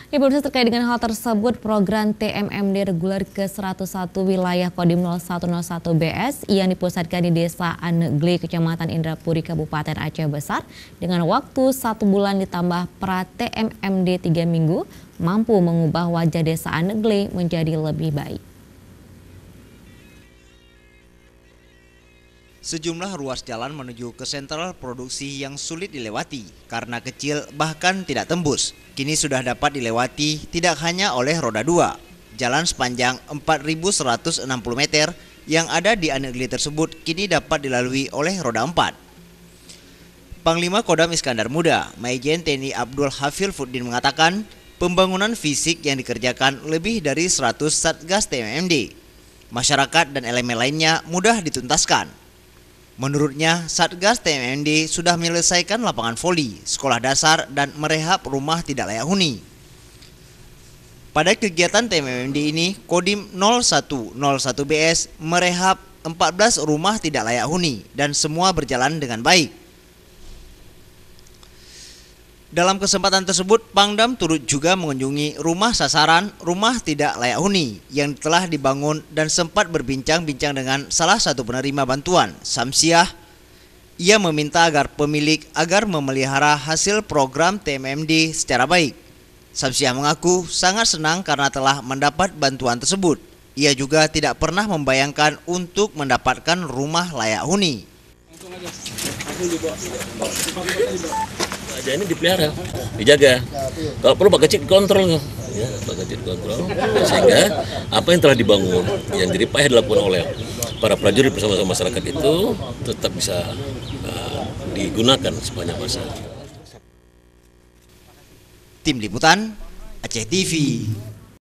Pemirsa, terkait dengan hal tersebut, program TMMD reguler ke-101 wilayah Kodim 0101 BS yang dipusatkan di Desa Anegle, Kecamatan Indrapuri, Kabupaten Aceh Besar, dengan waktu 1 bulan ditambah pra TMMD 3 minggu, mampu mengubah wajah Desa Anegle menjadi lebih baik. Sejumlah ruas jalan menuju ke sentral produksi yang sulit dilewati karena kecil bahkan tidak tembus, kini sudah dapat dilewati tidak hanya oleh roda 2. Jalan sepanjang 4.160 meter yang ada di Anegle tersebut kini dapat dilalui oleh roda 4. Panglima Kodam Iskandar Muda, Majen TNI Abdul Hafil-Fuddin mengatakan, pembangunan fisik yang dikerjakan lebih dari 100 Satgas TMMD. Masyarakat dan elemen lainnya mudah dituntaskan. Menurutnya, Satgas TMMD sudah menyelesaikan lapangan voli, sekolah dasar, dan merehab rumah tidak layak huni. Pada kegiatan TMMD ini, Kodim 0101 BS merehab 14 rumah tidak layak huni dan semua berjalan dengan baik. Dalam kesempatan tersebut, Pangdam turut juga mengunjungi rumah sasaran rumah tidak layak huni yang telah dibangun dan sempat berbincang-bincang dengan salah satu penerima bantuan, Samsiah. Ia meminta agar pemilik memelihara hasil program TMMD secara baik. Samsiah mengaku sangat senang karena telah mendapat bantuan tersebut. Ia juga tidak pernah membayangkan untuk mendapatkan rumah layak huni. Aja ini dipelihara, dijaga. Kalau perlu Pak Kecil kontrol, ya, Pak Kecil kontrol. Sehingga apa yang telah dibangun, yang jadi payah dilakukan oleh para prajurit bersama-sama masyarakat itu tetap bisa digunakan sepanjang masa. Tim Liputan, Aceh TV.